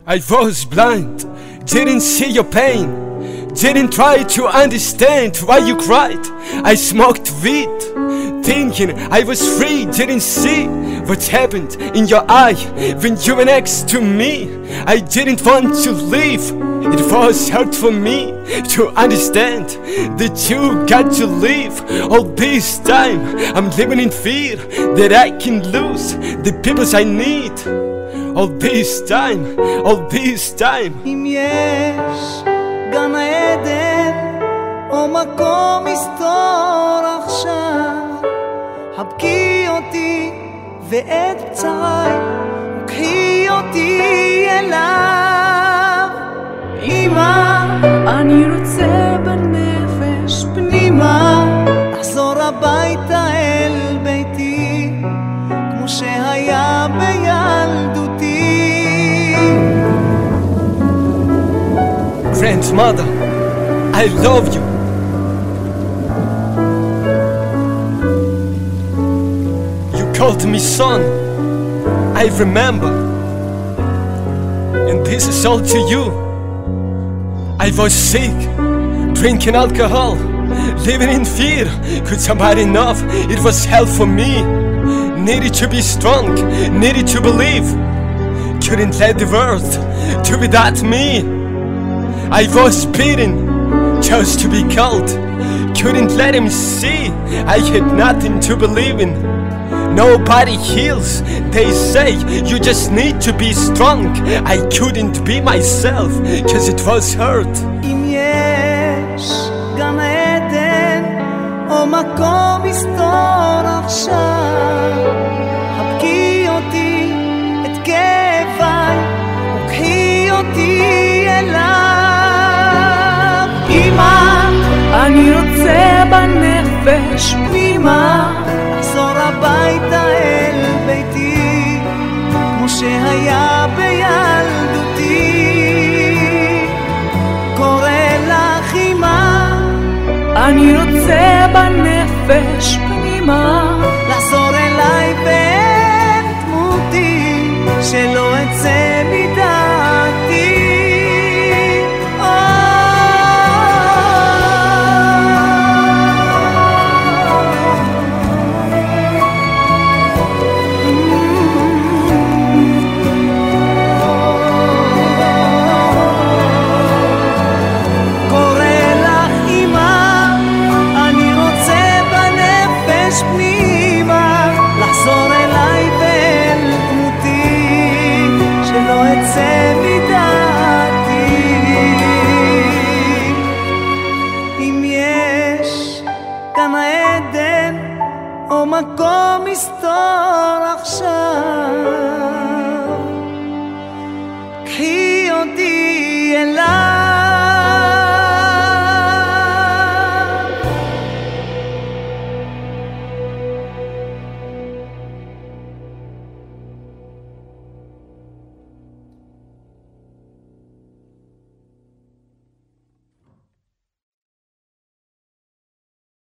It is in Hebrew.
I was blind, didn't see your pain, didn't try to understand why you cried. I smoked weed, thinking I was free, didn't see what happened in your eye when you were next to me. I didn't want to leave, it was hard for me to understand that you got to leave. All this time I'm living in fear that I can lose the people I need. All this time. אם יש גן העדן או מקום מסתור עכשיו, חבקי אותי ואת פצעי וקחי אותי אליו. אמא, אני רוצה בנפש פנימה לחזור הביתה אל ביתי כמו שהיה בילדותי. Grandmother, I love you. You called me son, I remember. And this is all to you. I was sick, drinking alcohol, living in fear. Could somebody know it was hell for me? Needed to be strong, needed to believe. Couldn't let the world do without me. I was beaten just to be called. Couldn't let him see I had nothing to believe in. Nobody heals, they say you just need to be strong. I couldn't be myself cause it was hurt. אם יש גן עדן או מקום מסתור עכשיו, חבקי אותי את כאביי וקחי אותי אליו. אמא, אני רוצה בנפש פנימה לחזור הביתה אל ביתי כמו שהיה בילדותי. קורא לך אמא, אני רוצה בנפש פנימה לחזור אליי ואת דמותי שלא אצא